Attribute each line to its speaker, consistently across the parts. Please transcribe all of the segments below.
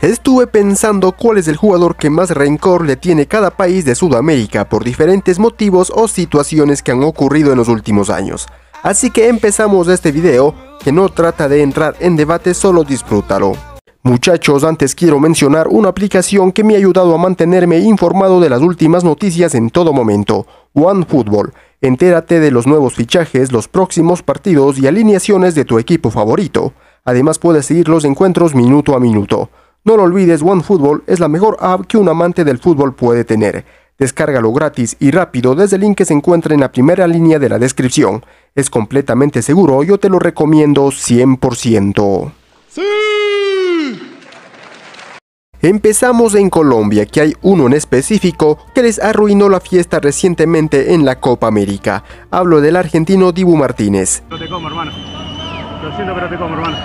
Speaker 1: Estuve pensando cuál es el jugador que más rencor le tiene cada país de Sudamérica por diferentes motivos o situaciones que han ocurrido en los últimos años. Así que empezamos este video, que no trata de entrar en debate, solo disfrútalo. Muchachos, antes quiero mencionar una aplicación que me ha ayudado a mantenerme informado de las últimas noticias en todo momento, OneFootball. Entérate de los nuevos fichajes, los próximos partidos y alineaciones de tu equipo favorito. Además puedes seguir los encuentros minuto a minuto. No lo olvides, OneFootball es la mejor app que un amante del fútbol puede tener. Descárgalo gratis y rápido desde el link que se encuentra en la primera línea de la descripción. Es completamente seguro, yo te lo recomiendo 100%. ¡Sí! Empezamos en Colombia, que hay uno en específico que les arruinó la fiesta recientemente en la Copa América. Hablo del argentino Dibu Martínez.
Speaker 2: No te como, hermano. Lo siento, pero te como, hermano.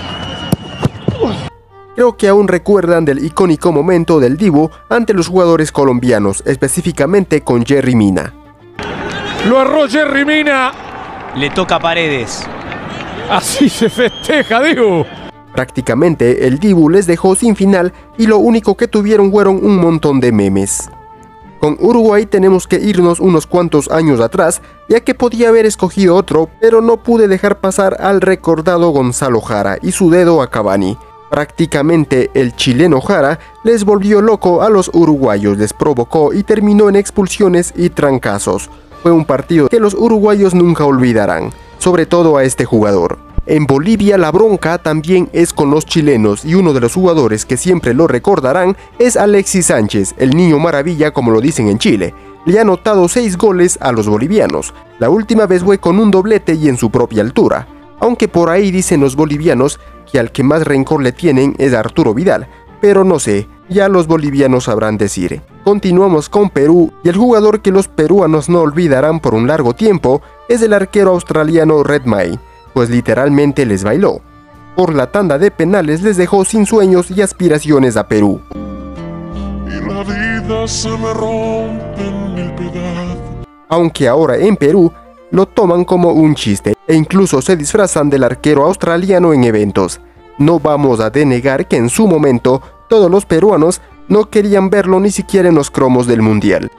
Speaker 1: Creo que aún recuerdan del icónico momento del Dibu ante los jugadores colombianos, específicamente con Yerry Mina.
Speaker 3: Lo arró Yerry Mina.
Speaker 4: Le toca a Paredes.
Speaker 3: Así se festeja, Dibu.
Speaker 1: Prácticamente el Dibu les dejó sin final y lo único que tuvieron fueron un montón de memes. Con Uruguay tenemos que irnos unos cuantos años atrás, ya que podía haber escogido otro, pero no pude dejar pasar al recordado Gonzalo Jara y su dedo a Cavani. Prácticamente el chileno Jara les volvió loco a los uruguayos, les provocó y terminó en expulsiones y trancazos. Fue un partido que los uruguayos nunca olvidarán, sobre todo a este jugador. En Bolivia la bronca también es con los chilenos y uno de los jugadores que siempre lo recordarán es Alexis Sánchez, el niño maravilla como lo dicen en Chile. Le ha anotado 6 goles a los bolivianos, la última vez fue con un doblete y en su propia altura. Aunque por ahí dicen los bolivianos que al que más rencor le tienen es Arturo Vidal, pero no sé, ya los bolivianos sabrán decir. Continuamos con Perú y el jugador que los peruanos no olvidarán por un largo tiempo es el arquero australiano Redmayne, pues literalmente les bailó. Por la tanda de penales les dejó sin sueños y aspiraciones a Perú.
Speaker 5: Y la vida se me rompe en mil pedazos.
Speaker 1: Aunque ahora en Perú lo toman como un chiste e incluso se disfrazan del arquero australiano en eventos. No vamos a denegar que en su momento todos los peruanos no querían verlo ni siquiera en los cromos del mundial.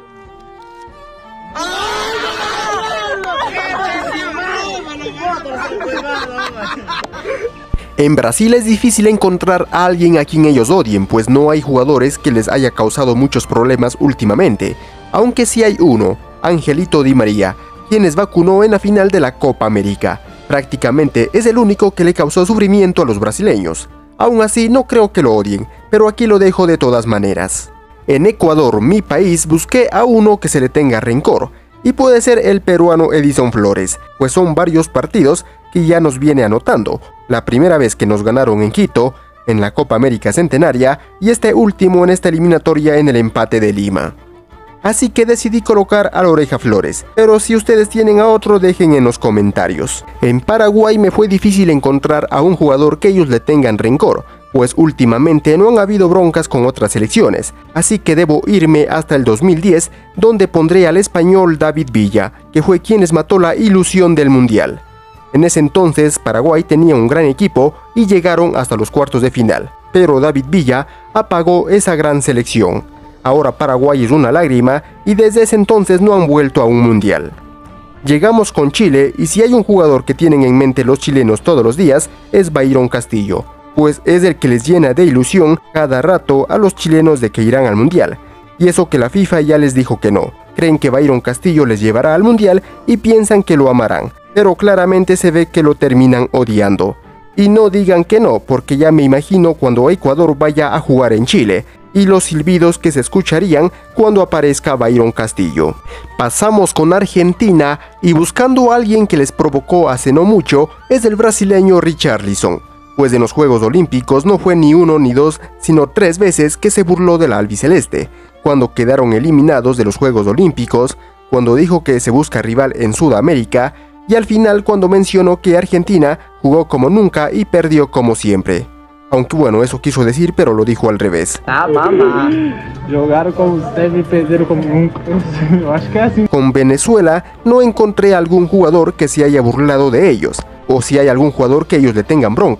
Speaker 1: En Brasil es difícil encontrar a alguien a quien ellos odien, pues no hay jugadores que les haya causado muchos problemas últimamente, aunque sí hay uno, Angelito Di María, quien les vacunó en la final de la Copa América. Prácticamente es el único que le causó sufrimiento a los brasileños. Aún así no creo que lo odien, pero aquí lo dejo de todas maneras. En Ecuador, mi país, busqué a uno que se le tenga rencor, y puede ser el peruano Edison Flores, pues son varios partidos que ya nos viene anotando. La primera vez que nos ganaron en Quito, en la Copa América Centenaria, y este último en esta eliminatoria en el empate de Lima. Así que decidí colocar a la Oreja Flores, pero si ustedes tienen a otro dejen en los comentarios. En Paraguay me fue difícil encontrar a un jugador que ellos le tengan rencor, pues últimamente no han habido broncas con otras selecciones, así que debo irme hasta el 2010, donde pondré al español David Villa, que fue quien les mató la ilusión del mundial. En ese entonces Paraguay tenía un gran equipo y llegaron hasta los cuartos de final, pero David Villa apagó esa gran selección. Ahora Paraguay es una lágrima y desde ese entonces no han vuelto a un mundial. Llegamos con Chile y si hay un jugador que tienen en mente los chilenos todos los días es Byron Castillo, pues es el que les llena de ilusión cada rato a los chilenos de que irán al mundial. Y eso que la FIFA ya les dijo que no, creen que Byron Castillo les llevará al mundial y piensan que lo amarán, pero claramente se ve que lo terminan odiando. Y no digan que no, porque ya me imagino cuando Ecuador vaya a jugar en Chile, y los silbidos que se escucharían cuando aparezca Byron Castillo. Pasamos con Argentina y buscando a alguien que les provocó hace no mucho es el brasileño Richarlison, pues en los Juegos Olímpicos no fue ni uno ni dos, sino 3 veces que se burló de la albiceleste, cuando quedaron eliminados de los Juegos Olímpicos, cuando dijo que se busca rival en Sudamérica y al final cuando mencionó que Argentina jugó como nunca y perdió como siempre. Aunque bueno, eso quiso decir, pero lo dijo al revés.
Speaker 2: Ah, mamá. Jogaram como usted y perderam como nunca. Yo acho que es así.
Speaker 1: Con Venezuela no encontré algún jugador que se haya burlado de ellos, o si hay algún jugador que ellos le tengan bronca.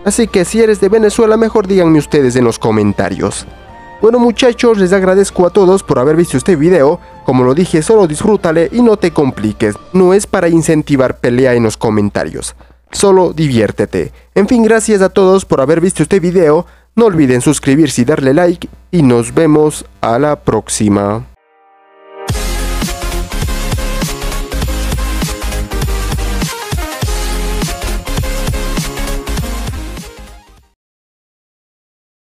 Speaker 1: Así que si eres de Venezuela, mejor díganme ustedes en los comentarios. Bueno muchachos, les agradezco a todos por haber visto este video. Como lo dije, solo disfrútale y no te compliques. No es para incentivar pelea en los comentarios. Solo diviértete. En fin, gracias a todos por haber visto este video. No olviden suscribirse y darle like. Y nos vemos a la próxima.